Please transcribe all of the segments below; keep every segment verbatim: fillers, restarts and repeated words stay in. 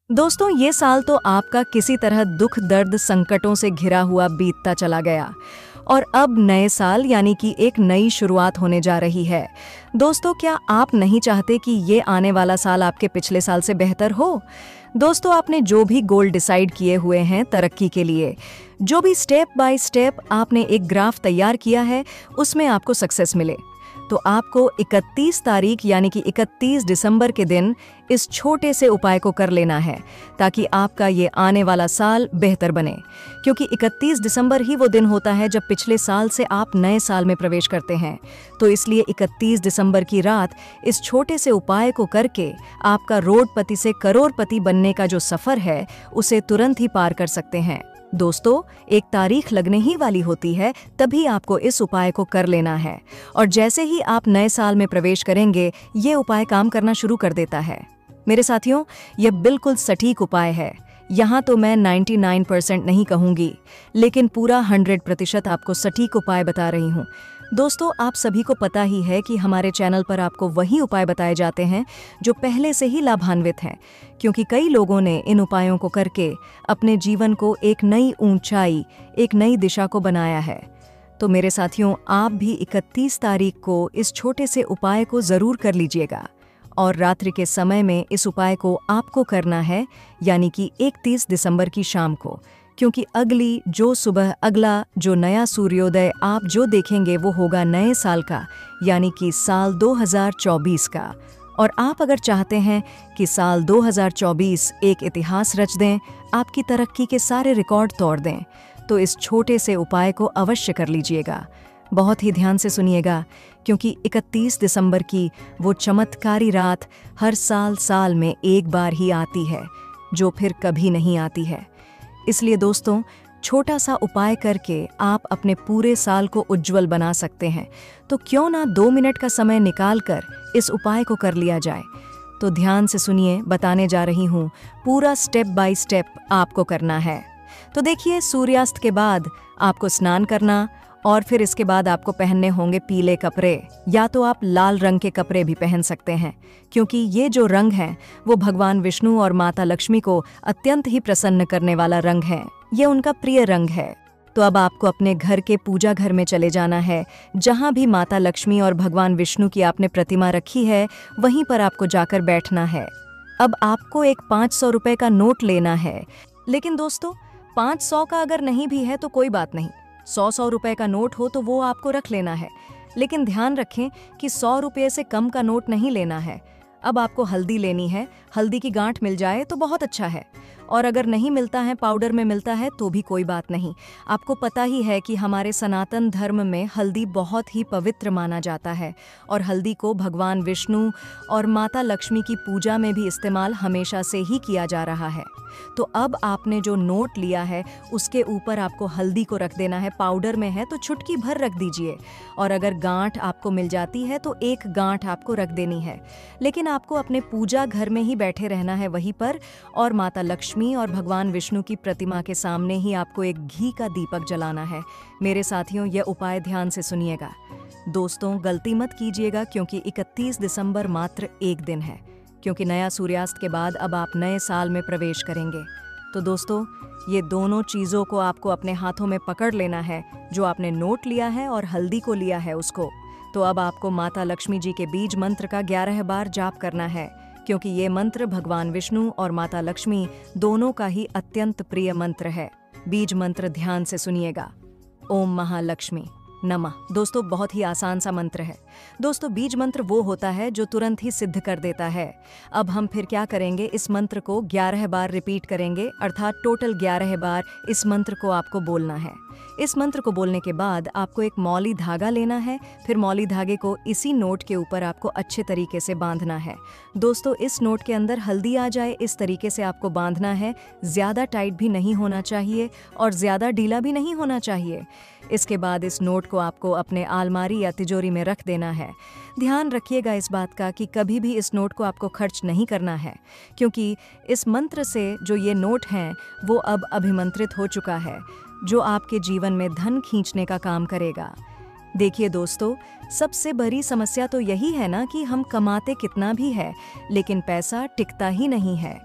दोस्तों, ये साल तो आपका किसी तरह दुख दर्द संकटों से घिरा हुआ बीतता चला गया और अब नए साल यानी कि एक नई शुरुआत होने जा रही है। दोस्तों, क्या आप नहीं चाहते कि ये आने वाला साल आपके पिछले साल से बेहतर हो? दोस्तों, आपने जो भी गोल डिसाइड किए हुए हैं तरक्की के लिए, जो भी स्टेप बाय स्टेप आपने एक ग्राफ तैयार किया है, उसमें आपको सक्सेस मिले, तो आपको इकतीस तारीख यानी कि इकतीस दिसंबर के दिन इस छोटे से उपाय को कर लेना है ताकि आपका ये आने वाला साल बेहतर बने। क्योंकि इकतीस दिसंबर ही वो दिन होता है जब पिछले साल से आप नए साल में प्रवेश करते हैं। तो इसलिए इकतीस दिसंबर की रात इस छोटे से उपाय को करके आपका रोडपति से करोड़पति बनने का जो सफ़र है उसे तुरंत ही पार कर सकते हैं। दोस्तों, एक तारीख लगने ही वाली होती है, तभी आपको इस उपाय को कर लेना है और जैसे ही आप नए साल में प्रवेश करेंगे ये उपाय काम करना शुरू कर देता है। मेरे साथियों, यह बिल्कुल सटीक उपाय है। यहाँ तो मैं निन्यानवे परसेंट नहीं कहूँगी, लेकिन पूरा सौ प्रतिशत आपको सटीक उपाय बता रही हूँ। दोस्तों, आप सभी को पता ही है कि हमारे चैनल पर आपको वही उपाय बताए जाते हैं जो पहले से ही लाभान्वित हैं, क्योंकि कई लोगों ने इन उपायों को करके अपने जीवन को एक नई ऊंचाई, एक नई दिशा को बनाया है। तो मेरे साथियों, आप भी इकतीस तारीख को इस छोटे से उपाय को ज़रूर कर लीजिएगा और रात्रि के समय में इस उपाय को आपको करना है, यानी कि इकतीस दिसंबर की शाम को, क्योंकि अगली जो सुबह अगला जो नया सूर्योदय आप जो देखेंगे वो होगा नए साल का, यानी कि साल दो हज़ार चौबीस का। और आप अगर चाहते हैं कि साल दो हज़ार चौबीस एक इतिहास रच दें, आपकी तरक्की के सारे रिकॉर्ड तोड़ दें, तो इस छोटे से उपाय को अवश्य कर लीजिएगा। बहुत ही ध्यान से सुनिएगा, क्योंकि इकतीस दिसंबर की वो चमत्कारी रात हर साल साल में एक बार ही आती है, जो फिर कभी नहीं आती है। इसलिए दोस्तों, छोटा सा उपाय करके आप अपने पूरे साल को उज्जवल बना सकते हैं। तो क्यों ना दो मिनट का समय निकालकर इस उपाय को कर लिया जाए। तो ध्यान से सुनिए, बताने जा रही हूँ, पूरा स्टेप बाय स्टेप आपको करना है। तो देखिए, सूर्यास्त के बाद आपको स्नान करना और फिर इसके बाद आपको पहनने होंगे पीले कपड़े, या तो आप लाल रंग के कपड़े भी पहन सकते हैं, क्योंकि ये जो रंग है वो भगवान विष्णु और माता लक्ष्मी को अत्यंत ही प्रसन्न करने वाला रंग है। ये उनका प्रिय रंग है। तो अब आपको अपने घर के पूजा घर में चले जाना है, जहाँ भी माता लक्ष्मी और भगवान विष्णु की आपने प्रतिमा रखी है वहीं पर आपको जाकर बैठना है। अब आपको एक पाँच सौ रुपये का नोट लेना है, लेकिन दोस्तों पाँच सौ का अगर नहीं भी है तो कोई बात नहीं, सौ सौ रुपए का नोट हो तो वो आपको रख लेना है। लेकिन ध्यान रखें कि सौ रुपये से कम का नोट नहीं लेना है। अब आपको हल्दी लेनी है, हल्दी की गांठ मिल जाए तो बहुत अच्छा है, और अगर नहीं मिलता है, पाउडर में मिलता है तो भी कोई बात नहीं। आपको पता ही है कि हमारे सनातन धर्म में हल्दी बहुत ही पवित्र माना जाता है और हल्दी को भगवान विष्णु और माता लक्ष्मी की पूजा में भी इस्तेमाल हमेशा से ही किया जा रहा है। तो अब आपने जो नोट लिया है उसके ऊपर आपको हल्दी को रख देना है। पाउडर में है तो चुटकी भर रख दीजिए, और अगर गांठ आपको मिल जाती है तो एक गांठ आपको रख देनी है। लेकिन आपको अपने पूजा घर में ही बैठे रहना है वहीं पर, और माता लक्ष्मी और भगवान विष्णु की प्रतिमा के सामने ही आपको एक घी का दीपक जलाना है। मेरे साथियों, यह उपाय ध्यान से सुनिएगा। दोस्तों, गलती मत कीजिएगा, क्योंकि इकतीस दिसंबर मात्र एक दिन है, क्योंकि नया सूर्यास्त के बाद अब आप नए साल में प्रवेश करेंगे। तो दोस्तों, ये दोनों चीज़ों को आपको अपने हाथों में पकड़ लेना है, जो आपने नोट लिया है और हल्दी को लिया है उसको। तो अब आपको माता लक्ष्मी जी के बीज मंत्र का ग्यारह बार जाप करना है, क्योंकि ये मंत्र भगवान विष्णु और माता लक्ष्मी दोनों का ही अत्यंत प्रिय मंत्र है। बीज मंत्र ध्यान से सुनिएगा। ओम महालक्ष्मी नमः। दोस्तों, बहुत ही आसान सा मंत्र है। दोस्तों, बीज मंत्र वो होता है जो तुरंत ही सिद्ध कर देता है। अब हम फिर क्या करेंगे, इस मंत्र को ग्यारह बार रिपीट करेंगे, अर्थात टोटल ग्यारह बार इस मंत्र को आपको बोलना है। इस मंत्र को बोलने के बाद आपको एक मौली धागा लेना है, फिर मौली धागे को इसी नोट के ऊपर आपको अच्छे तरीके से बांधना है। दोस्तों, इस नोट के अंदर हल्दी आ जाए इस तरीके से आपको बांधना है। ज़्यादा टाइट भी नहीं होना चाहिए और ज़्यादा ढीला भी नहीं होना चाहिए। इसके बाद इस नोट को आपको अपने अलमारी या तिजोरी में रख देना है। ध्यान रखिएगा इस बात का कि कभी भी इस नोट को आपको खर्च नहीं करना है, क्योंकि इस मंत्र से जो ये नोट हैं वो अब अभिमंत्रित हो चुका है, जो आपके जीवन में धन खींचने का काम करेगा। देखिए दोस्तों, सबसे बड़ी समस्या तो यही है ना कि हम कमाते कितना भी है, लेकिन पैसा टिकता ही नहीं है।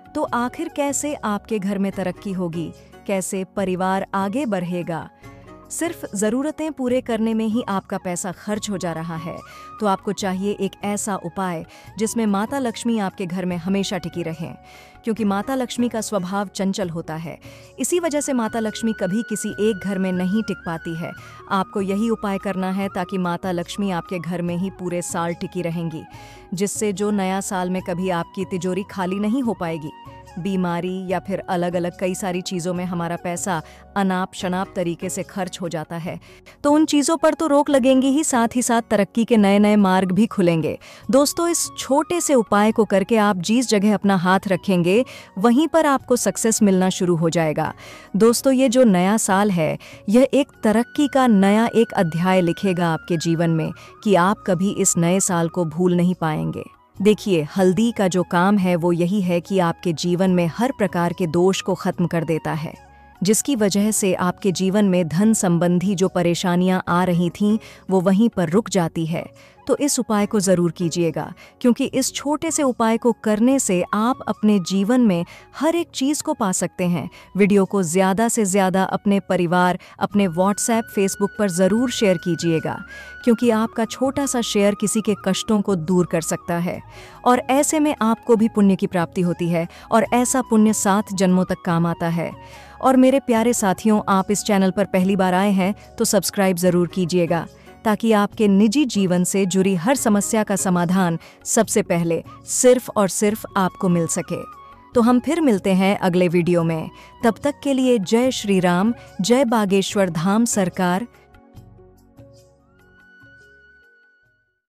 तो आखिर कैसे आपके घर में तरक्की होगी, कैसे परिवार आगे बढ़ेगा? सिर्फ ज़रूरतें पूरे करने में ही आपका पैसा खर्च हो जा रहा है, तो आपको चाहिए एक ऐसा उपाय जिसमें माता लक्ष्मी आपके घर में हमेशा टिकी रहें, क्योंकि माता लक्ष्मी का स्वभाव चंचल होता है। इसी वजह से माता लक्ष्मी कभी किसी एक घर में नहीं टिक पाती है। आपको यही उपाय करना है ताकि माता लक्ष्मी आपके घर में ही पूरे साल टिकी रहेंगी, जिससे जो नया साल में कभी आपकी तिजोरी खाली नहीं हो पाएगी। बीमारी या फिर अलग अलग कई सारी चीज़ों में हमारा पैसा अनाप शनाप तरीके से खर्च हो जाता है, तो उन चीज़ों पर तो रोक लगेंगी ही, साथ ही साथ तरक्की के नए नए मार्ग भी खुलेंगे। दोस्तों, इस छोटे से उपाय को करके आप जिस जगह अपना हाथ रखेंगे वहीं पर आपको सक्सेस मिलना शुरू हो जाएगा। दोस्तों, ये जो नया साल है, यह एक तरक्की का नया एक अध्याय लिखेगा आपके जीवन में कि आप कभी इस नए साल को भूल नहीं पाएंगे। देखिए, हल्दी का जो काम है वो यही है कि आपके जीवन में हर प्रकार के दोष को खत्म कर देता है, जिसकी वजह से आपके जीवन में धन संबंधी जो परेशानियां आ रही थीं वो वहीं पर रुक जाती है। तो इस उपाय को ज़रूर कीजिएगा, क्योंकि इस छोटे से उपाय को करने से आप अपने जीवन में हर एक चीज़ को पा सकते हैं। वीडियो को ज़्यादा से ज़्यादा अपने परिवार, अपने व्हाट्सएप, फेसबुक पर ज़रूर शेयर कीजिएगा, क्योंकि आपका छोटा सा शेयर किसी के कष्टों को दूर कर सकता है और ऐसे में आपको भी पुण्य की प्राप्ति होती है और ऐसा पुण्य सात जन्मों तक काम आता है। और मेरे प्यारे साथियों, आप इस चैनल पर पहली बार आए हैं तो सब्सक्राइब ज़रूर कीजिएगा, ताकि आपके निजी जीवन से जुड़ी हर समस्या का समाधान सबसे पहले सिर्फ और सिर्फ आपको मिल सके। तो हम फिर मिलते हैं अगले वीडियो में। तब तक के लिए जय श्री राम, जय बागेश्वर धाम सरकार।